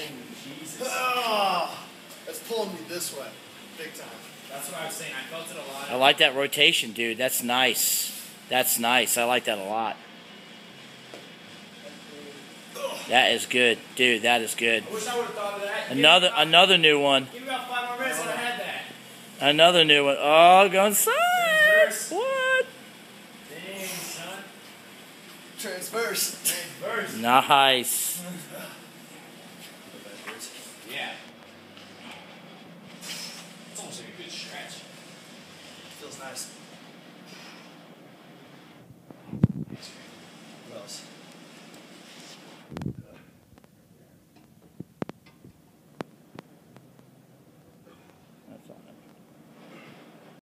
Jesus. That's pulling me this way, big time. That's what I was saying. I felt it a lot. I like that rotation, dude. That's nice. That's nice. I like that a lot. That is good, dude. That is good. I wish I would have thought of that. Another new one. Give me about 5 more minutes and I had that. Another new one. Oh, going side. Transverse. What? Dang, son. Transverse. Transverse. Nice. Yeah. It's almost like a good stretch. Feels nice.